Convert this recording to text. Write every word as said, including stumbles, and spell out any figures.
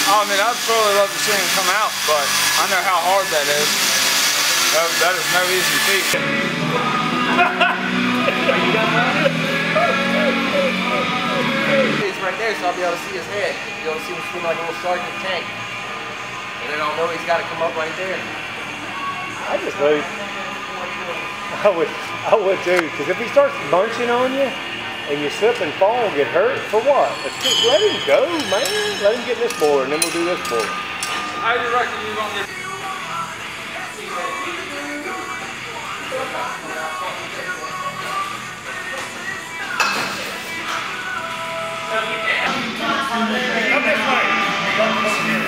I mean, I'd probably love to see him come out, but I know how hard that is. That, that is no easy feat. He's right there, so I'll be able to see his head. You'll be able to see him swim like a little sergeant tank. And then I'll know he's got to come up right there. I just would. I would, I would too, because if he starts bunching on you, and you slip and fall and get hurt, for what? Let's just let him go, man. Let him get this board, and then we'll do this board. How do you reckon you're going to get... Come this way.